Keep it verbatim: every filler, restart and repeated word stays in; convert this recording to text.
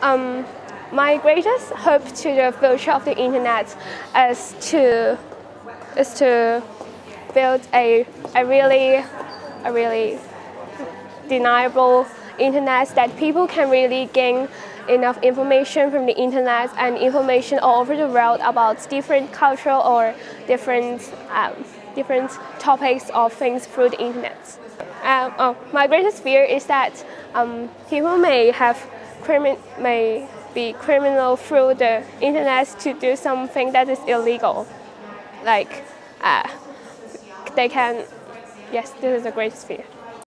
Um, my greatest hope to the future of the internet is to is to build a a really a really deniable internet that people can really gain enough information from the internet and information all over the world about different cultural or different um, different topics of things through the internet. Um, oh, my greatest fear is that um, people may have crimin may be criminal through the internet to do something that is illegal. Like uh, they can, yes, this is the greatest fear.